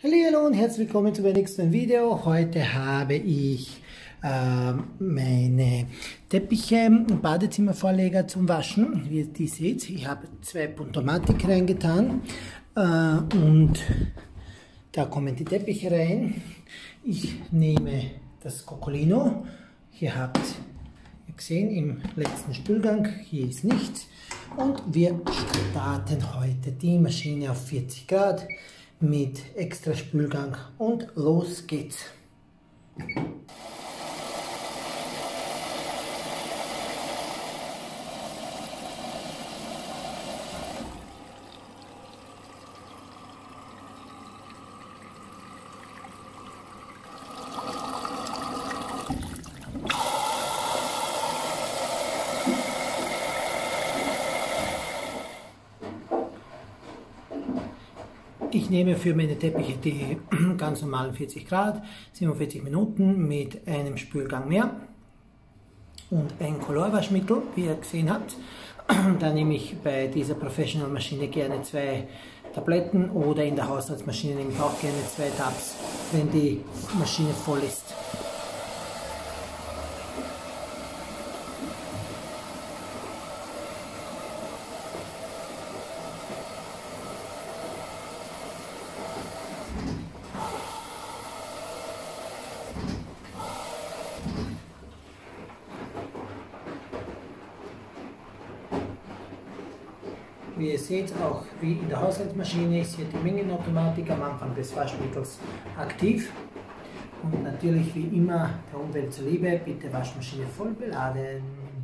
Hallo und herzlich willkommen zu meinem nächsten Video. Heute habe ich meine Teppiche im Badezimmervorleger zum Waschen. Wie ihr seht, ich habe 2 Pontomatic reingetan und da kommen die Teppiche rein. Ich nehme das Coccolino. Hier habt ihr gesehen im letzten Spülgang, hier ist nichts. Und wir starten heute die Maschine auf 40 Grad mit extra Spülgang und los geht's. Ich nehme für meine Teppiche die ganz normalen 40 Grad, 47 Minuten mit einem Spülgang mehr und ein Colorwaschmittel, wie ihr gesehen habt. Da nehme ich bei dieser Professional Maschine gerne 2 Tabletten oder in der Haushaltsmaschine nehme ich auch gerne 2 Tabs, wenn die Maschine voll ist. Wie ihr seht, auch wie in der Haushaltsmaschine ist hier die Mengenautomatik am Anfang des Waschmittels aktiv. Und natürlich wie immer der Umwelt zuliebe, bitte Waschmaschine voll beladen.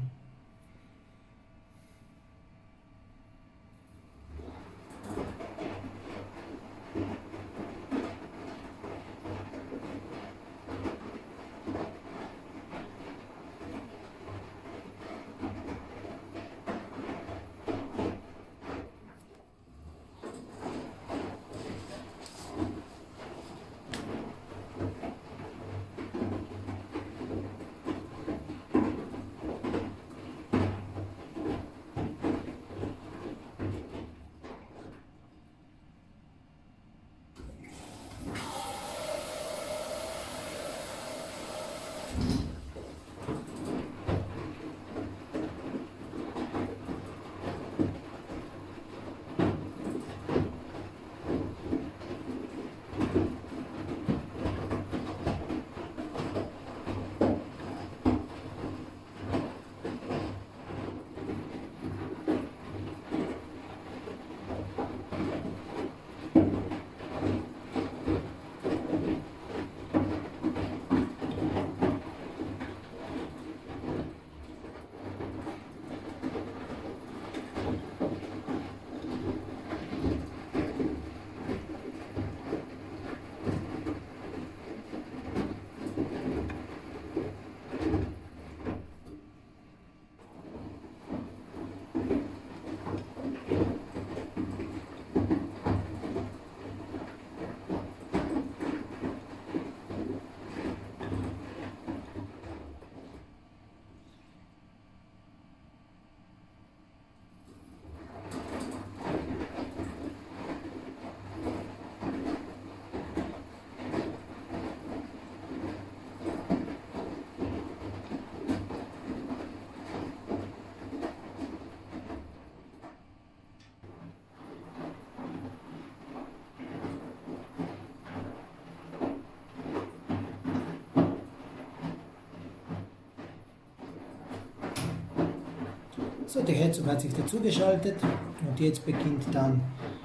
So, die Heizung hat sich dazu geschaltet und jetzt beginnt dann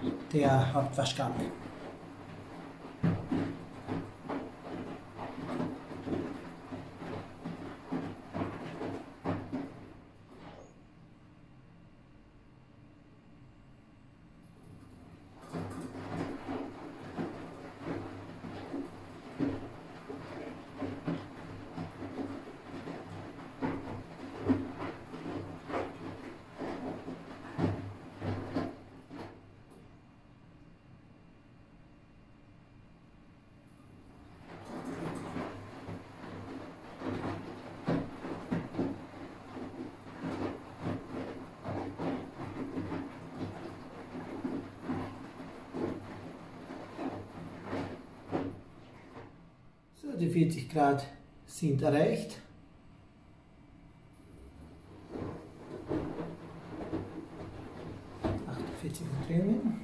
der Hauptwaschgang. So, die 40 Grad sind erreicht. Drehen.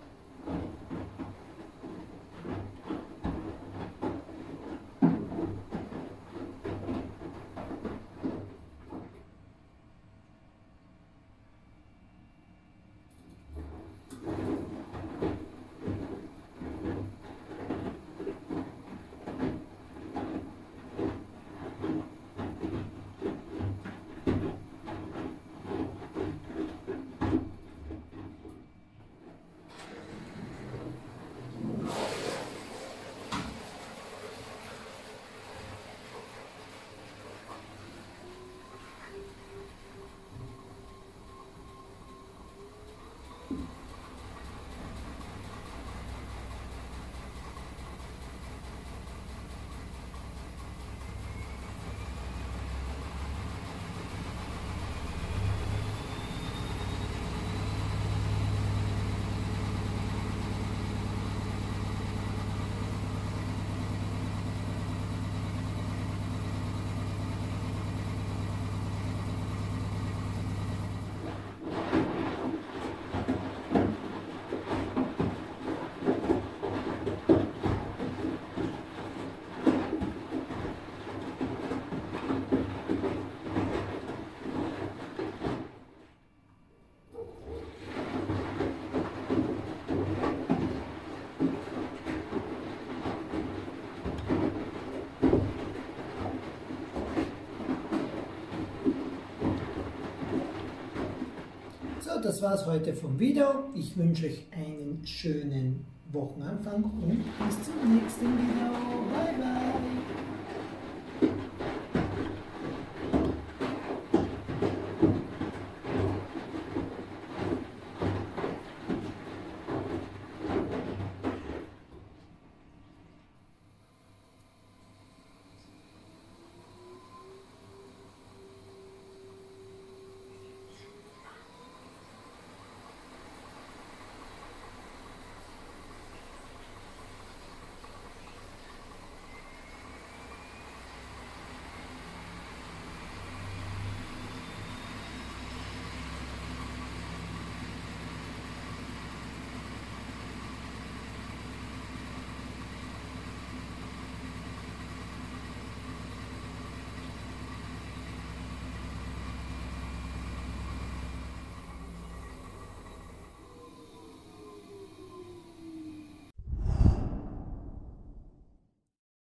So, das war's heute vom Video. Ich wünsche euch einen schönen Wochenanfang und bis zum nächsten Video. Bye, bye.